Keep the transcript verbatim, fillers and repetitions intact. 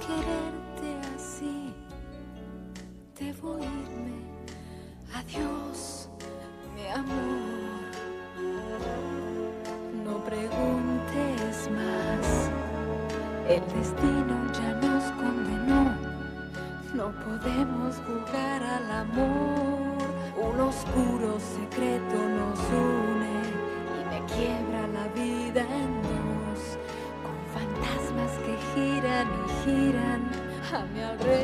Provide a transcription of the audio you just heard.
quererte así, debo irme. Adiós, mi amor. No preguntes más, el destino ya nos condenó. No podemos jugar al amor, un oscuro secreto nos une y me quiebra la vida en dos, con fantasmas que giran y giran a mi alrededor.